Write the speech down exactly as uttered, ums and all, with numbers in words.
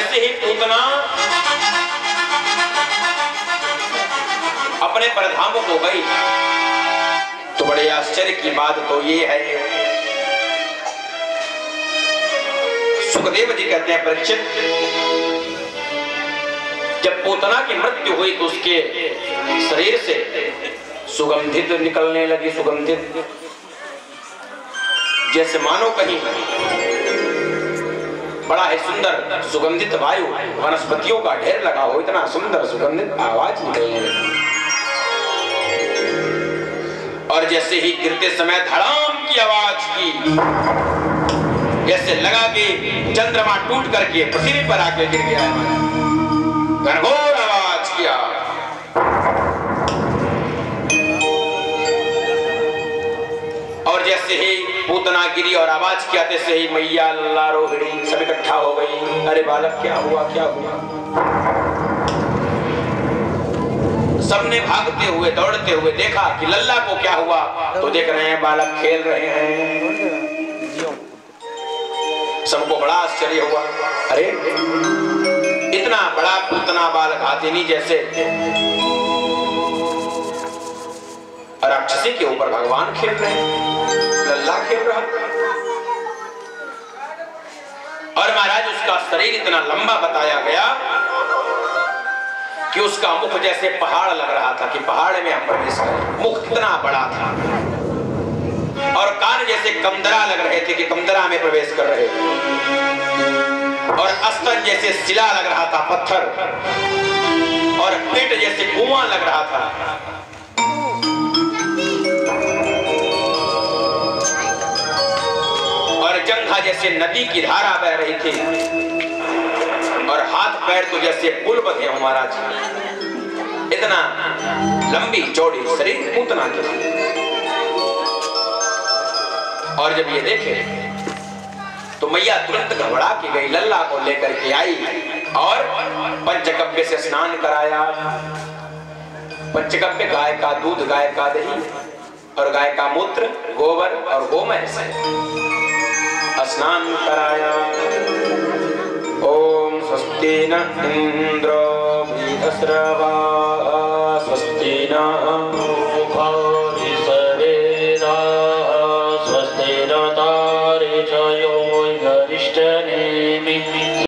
जैसे ही पूतना अपने परधामों को गई तो बड़े आश्चर्य की बात तो ये है, सुखदेव जी कहते हैं परीक्षित, जब पूतना की मृत्यु हुई तो उसके शरीर से सुगंधित निकलने लगी, सुगंधित, जैसे मानो कहीं बड़ा ही सुंदर सुगंधित वायु वनस्पतियों का ढेर लगा हो, इतना सुंदर सुगंधित आवाज निकलने लगी। और जैसे ही गिरते समय धड़ाम की आवाज की, जैसे लगा कि चंद्रमा टूट करके पृथ्वी पर आके गिर गया है, घनघोर आवाज किया। और जैसे ही पूतना गिरी और आवाज किया, तैसे ही मैया लल्ला रोहिणी सब इकट्ठा हो गई। अरे बालक क्या हुआ, क्या हुआ? सबने भागते हुए दौड़ते हुए देखा कि लल्ला को क्या हुआ, तो देख रहे हैं बालक खेल रहे हैं। सबको बड़ा आश्चर्य हुआ, अरे इतना बड़ा पूतना बालक हाथिनी जैसे राक्षसी के ऊपर भगवान खेल रहे हैं, लल्ला खेल रहा। और महाराज उसका शरीर इतना लंबा बताया गया कि उसका मुख जैसे पहाड़ लग रहा था कि पहाड़ में हम प्रवेश करें, मुख कितना बड़ा था। और कान जैसे कमदरा लग रहे थे कि कमदरा में प्रवेश कर रहे थे। और स्तन जैसे शिला लग रहा था, पत्थर। और पेट जैसे कुआं लग रहा था। और जंघा जैसे नदी की धारा बह रही थी। और हाथ पैर तो जैसे पुल बंधे हो महाराज, इतना लंबी चौड़ी शरीर पूतना की। और जब ये देखे तो मैया तुरंत घबरा के गई, लल्ला को लेकर के आई और पंचगव्य से स्नान कराया। पंचगव्य गाय का दूध, गाय का दही और गाय का मूत्र, गोबर और गोमय से स्नान कराया। ओम स्वस्ति न इंद्रो बृहस्पतिर्वा स्वस्ति न